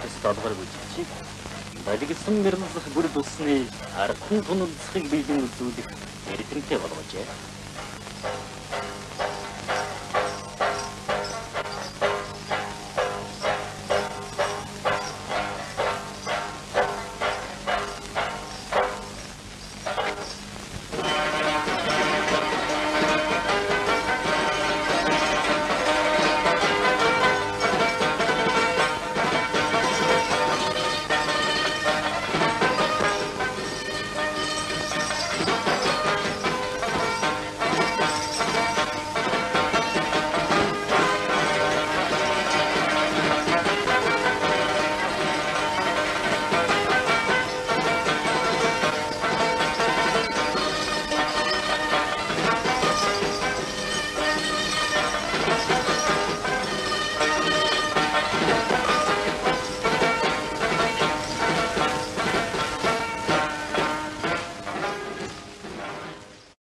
төс долгор бүжигчийг налигсан мэрнсэх бүр тусны ардын туналцахыг биелэн үзүүлэх эрдэнэтэй болгожээ.